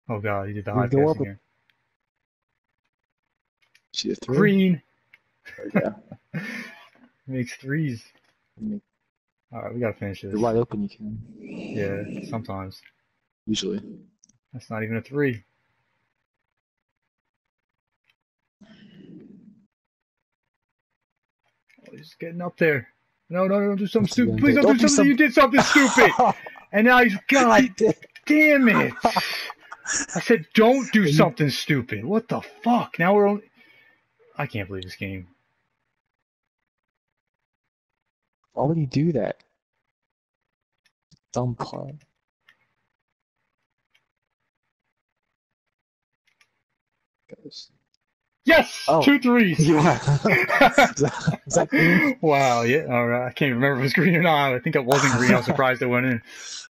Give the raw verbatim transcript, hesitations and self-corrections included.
Oh god, he did the You high go pass up. again. See a three. Green Yeah. makes threes. You're All right, we gotta finish this. wide open. You can. Yeah, sometimes. Usually. That's not even a three. Oh, he's getting up there. No, no, no, don't do something What's he stupid. gonna Please do? don't, Don't do do something. some- You did something stupid. And now he's, God He did. damn it. I said, don't do something stupid. What the fuck? Now we're only. I can't believe this game. Why would he do that? Dumb clown. Goes. Yes! Oh. Two threes. You are. Is that, is that green? Wow, yeah, all right. I can't remember if it was green or not. I think it wasn't green. I was surprised it went in.